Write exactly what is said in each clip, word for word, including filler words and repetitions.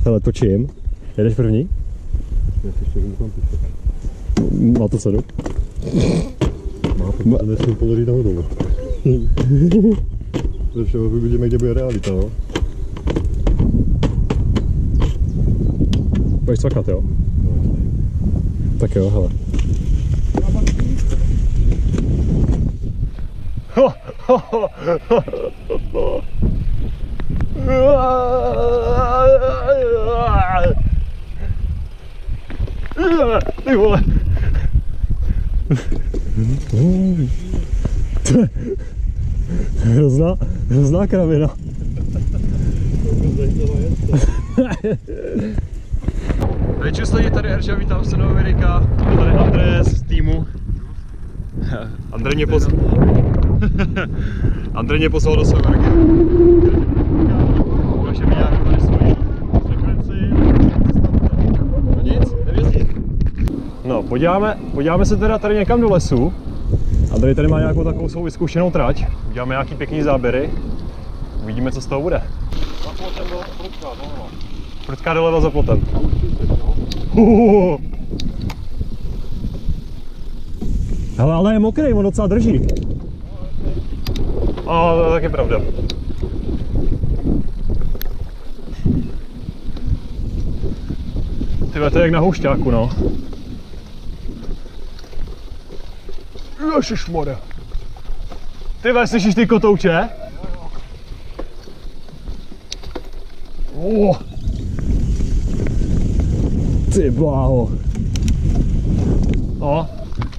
Hele, točím. Jedeš první? Má to cenu? Má, protože nesmím položit nahoru. Takže uvidíme, kde bude realita, no. Budeš cvakat, jo? Tak jo, hele. Ho, ho, ho, ho, ho. Ty vole. To je hrozná, hrozná kravina. Většinou lidi tady, Erča, vítám se nového videa. Je tady Andrej z týmu. Andrej mě poslal. Andrej mě poslal do Severky. Ukáže mi nějakou tady svoji sekvenci. No nic, nevězdí. No, podíváme, podíváme se teda tady někam do lesu. Andrej tady má nějakou takovou svou vyzkoušenou trať. Uděláme nějaký pěkný záběry. Uvidíme, co z toho bude. Za plotem do prudka, doleva. Prudka doleva za plotem. Hele, ale je mokrý, on docela drží. A to je taky pravda. Tyhle, to je jak na houšťáku, no. Ježišmarja. Tyhle, slyšíš ty kotouče? Oh. Ty bláho. No.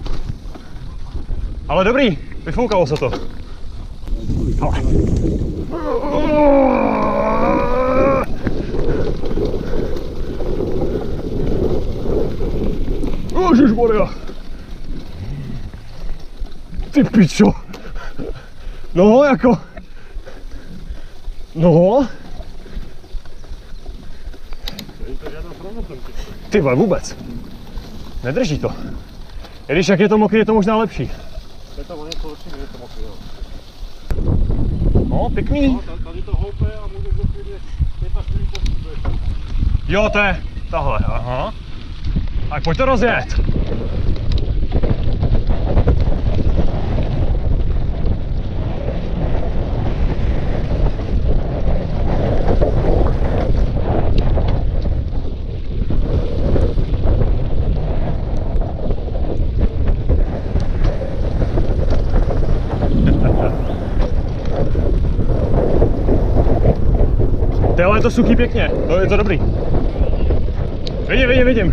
Ale dobrý, vyfoukalo se to. Ale. Ježišmarja. Ty pičo. No, jako. No. Ty vole, vůbec. Nedrží to. I když jak je to mokrý, je to možná lepší. Je to o něco lepší, než je to mokrý, jo. No, pěkný. No, tady to houpe a může do chvíli pět až čtyři. Jo, to je tahle, aha. Tak pojď to rozjet. Ale je to suchý pěkně, no, je to dobrý. Vidím, vidím, vidím.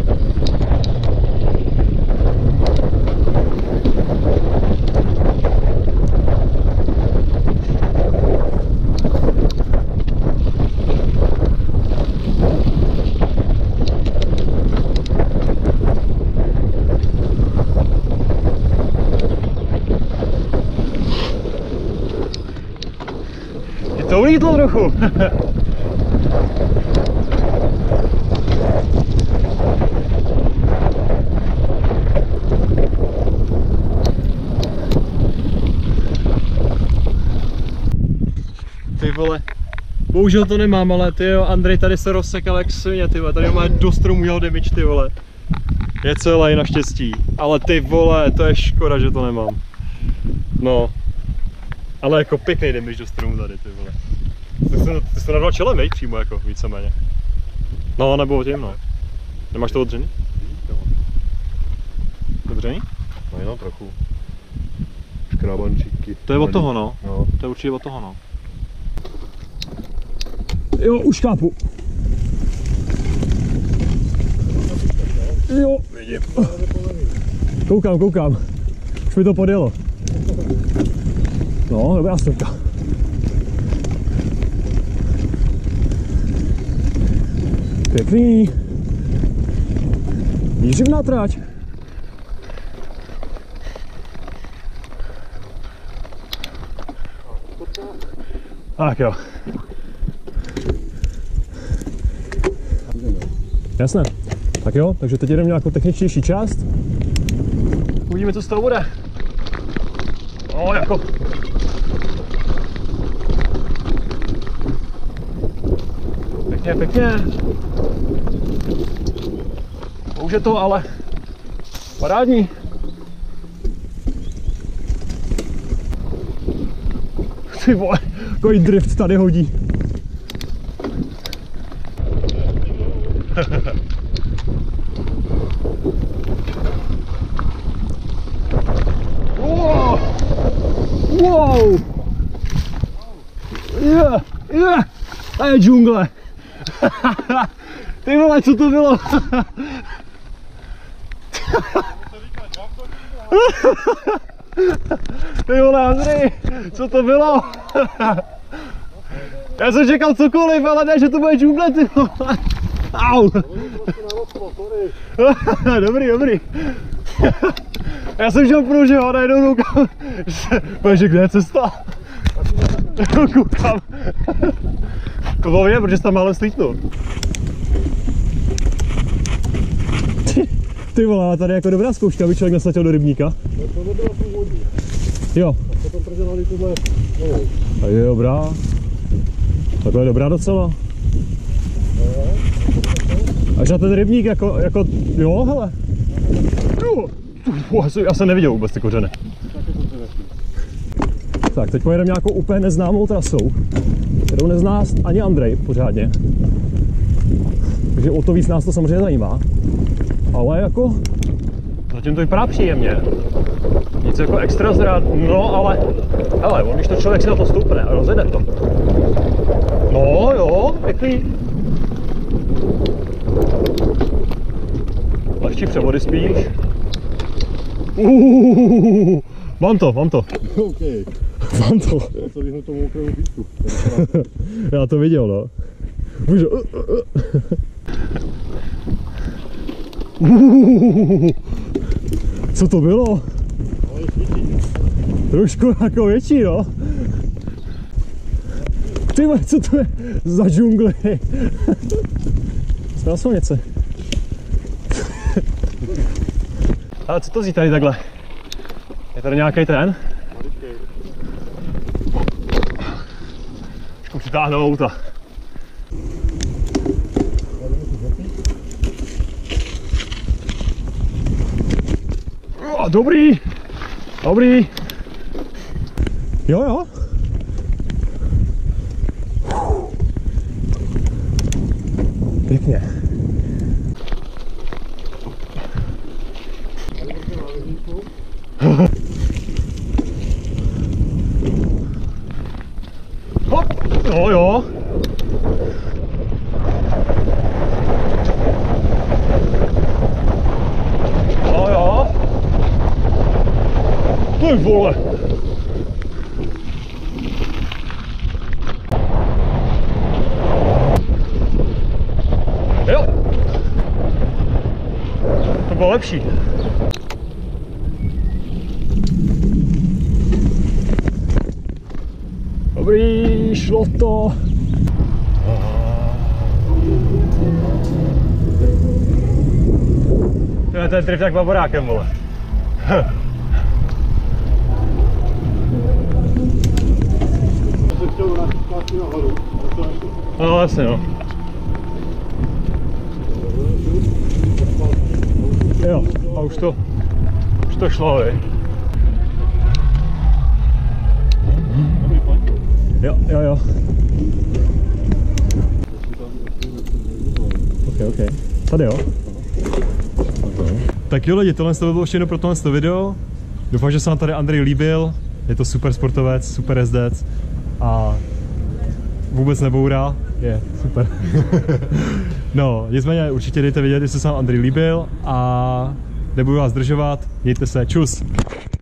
Je to ulítlo trochu. Ty vole, bohužel to nemám, ale ty jo, Andrej tady se rozsekal jak svině, ty vole, tady má do stromu udělal damage, ty vole. Je celý naštěstí, ale ty vole, to je škoda, že to nemám. No, ale jako pěkný damage do stromu tady, ty vole. Ty jsi, ty jsi nadal čelem, vej, přímo jako, víceméně. No, nebo tím, no. Nemáš to odřený? Odřený? No jenom trochu. Škrabančíky. To je od toho, no. No. To je určitě od toho, no. Jo, už chápu. Jo, vidím. Koukám, koukám. Už mi to podjelo. No, dobrá stovka. Pěkný. Výživná trať. Tak jo. Jasné. Tak jo, takže teď jdeme nějakou techničtější část. Uvidíme, co z toho bude. No, jako. Pěkně, pěkně. Už je to ale parádní. Ty vole, takový drift tady hodí. Wow! Wow! Yeah, yeah. A je džungle. Ty vole, co to bylo? Ty vole, Andrej, co to bylo? Já jsem čekal cokoliv, ale ne, že to bude džungle, ty vole. Au. Dobrý, dobrý. Já jsem šel pro, že ho najednou koukám. Bože, kde je cesta? Koukám. To bylo vidět, protože jsi tam málem slítnul. Ty vole, tady jako dobrá zkouška, aby člověk naslatil do rybníka. To nebylo původní. Jo. A potom prodělali tuhle novou. A je dobrá. Takhle je dobrá docela. Až na ten rybník jako, jako, jo, hele. Jo. Já jsem neviděl vůbec ty kořeny. Tak, teď pojedeme nějakou úplně neznámou trasou, kterou nezná ani Andrej pořádně. Takže o to víc nás to samozřejmě zajímá. Ale jako, zatím to vypadá příjemně. Nic jako extra zrad, no ale, hele, on, když to člověk si na to stoupne a rozjede to. No jo, pěkný. Lehčí převody spíš. Uhuhuhuhu. Mám to, mám to. OK. Mám to. Já se vyhnu tomu okrému písku. Já to viděl, no. Můžu. Uhuhuhuhu. Co to bylo? Trošku jako větší, no. Ty vole, co to je za džungli? Jsme na silnici. Ale co to zí tady takhle? Je tady nějaký ten? Trošku přitáhnout a... O, dobrý! Dobrý! Jo, jo. Pěkně. Hop! Jo, jo. Jo, jo. Ty vole. Jo. To bylo lepší. Dobrý, šlo to. To je ten drift jak baborákem, vole. No jasně, no. Jo, a už to, už to šlo, vy. Jo, jo, jo. Ok, ok. Tady jo. Okay. Tak jo lidi, tohle bylo všechno pro tohle video. Doufám, že se vám tady Andrej líbil. Je to super sportovec, super jezdec a vůbec nebourá. Je super. No, nicméně určitě dejte vědět, jestli se vám Andrej líbil a nebudu vás zdržovat. Mějte se, čus.